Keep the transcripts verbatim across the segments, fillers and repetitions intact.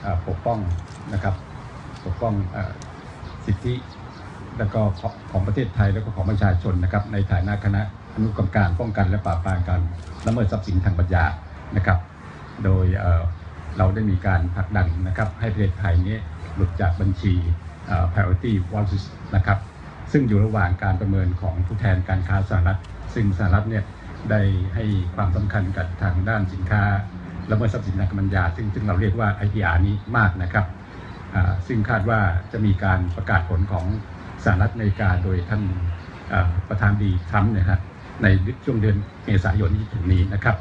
ปกป้องนะครับปกป้องสิทธิและก็ของประเทศไทยและก็ของประชาชนนะครับในฐานะคณะอนุกรรมการป้องกันและปราบปรามการละเมิดทรัพย์สินทางปัญญานะครับโดยเราได้มีการผลักดันนะครับให้ประเทศไทยนี้หลุดจากบัญชี priority watch list นะครับซึ่งอยู่ระหว่างการประเมินของผู้แทนการค้าสหรัฐซึ่งสหรัฐเนี่ยได้ให้ความสำคัญกับทางด้านสินค้าละเมิดทรัพย์สินทางปัญญาซึ่งซึ่งเราเรียกว่า ไอ พี อาร์ นี้มากนะครับซึ่งคาดว่าจะมีการประกาศผลของสหรัฐอเมริกาโดยท่านประธานดีทรัมป์นะฮะในช่วงเดือนเมษายนที่ถึงนี้นะครับ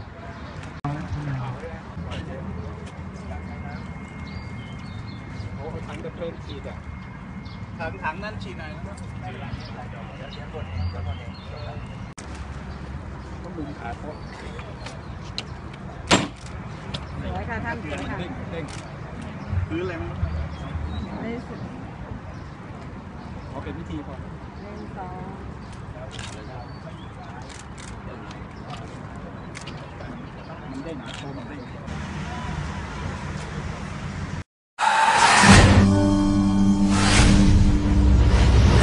ถังดับเพลิงฉีดอ่ะถังถังนั่นฉีดไหนนะครับต้องดึงขาโต๊ะสวยค่ะท่านสวยค่ะเด้งเด้งพื้นอะไรมั้งเขาเป็นวิธีพอหนึ่งสองมันเด้งหาโชว์มันเด้ง